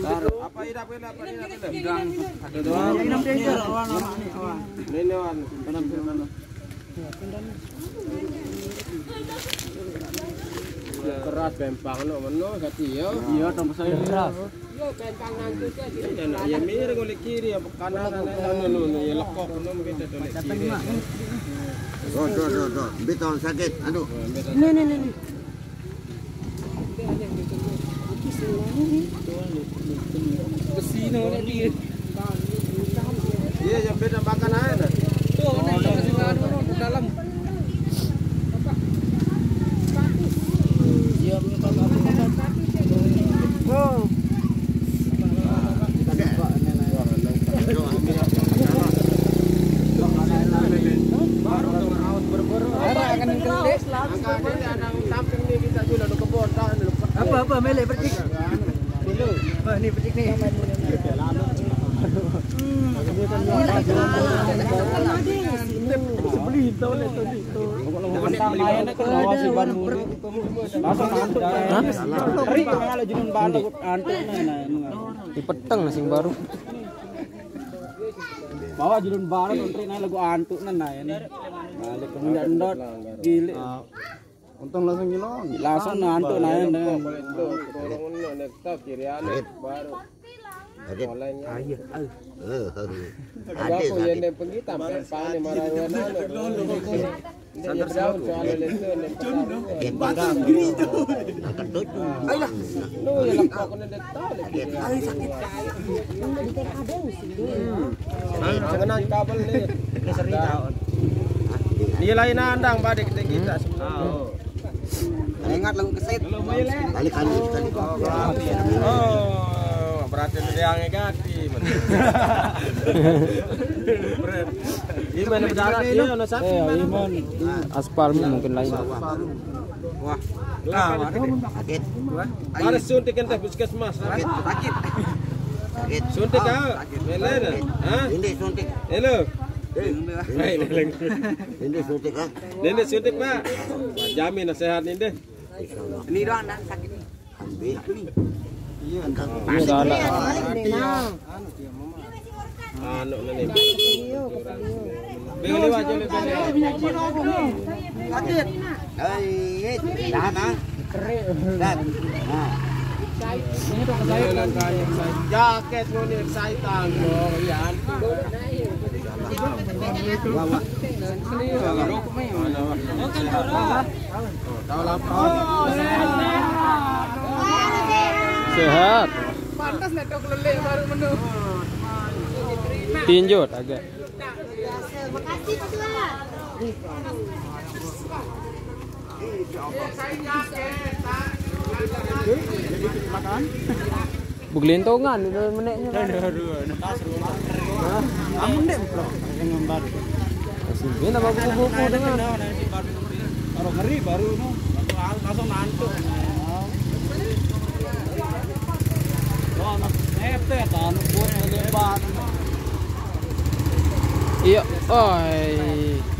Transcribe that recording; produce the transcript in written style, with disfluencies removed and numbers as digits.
Apa irap Bidang ada doang. Ini wan. Keras bempang no meno gati yo. Iya tambah saya keras. Yo bempang nangku ke. Ya mir golek kiri ya kanan anu ya lekok no mungkin dolek kiri. Tuh. Beton sakit. Aduh. Ini. Besi no dia. Iya yang beda makan aja. Tuh di dalam. Apa mele percik. Ini percik nih. Sebeli tahu le tadi tu. Main ke bawah si ban mulu. Langsung antuk. Hari kalau junun bala antuk di peteng sing baru. Bawa junun bala ontri na lagu antuk na balik kemudian ndot gile. Untung langsung gilong. Langsung antuk na yan. Baru. Ada. Aku yang dia pergi sampai panen marawan dia lain andang badik kita semua. Ingat lagu keset. Kali sekali. Oh, berarti dia ngegati. Gimana berdarah dia ono sapi Iman. Aspal mungkin lain. Wah. Sakit. Harus suntik ente puskesmas. Sakit. Suntik ah. Melen. Hah? Ini suntik. Halo. Ini suntik ah. Ini suntik, Pak. Jamin sehat ini. Ini doang dan sakit. Ambil. Iya, anu ini. Beli wajah beli. Sakit. Tahan ah. Dan. Jaket mau excited loh, ya. Sehat. Pantas netok lele baru menu. Tinjut agak. Makasih Pak Tua. Begelintongan itu meneknya. Amun deh dengan baru. Ini nama buku-buku dengan. Baru ngeri baru langsung nantuk. Iya, oi.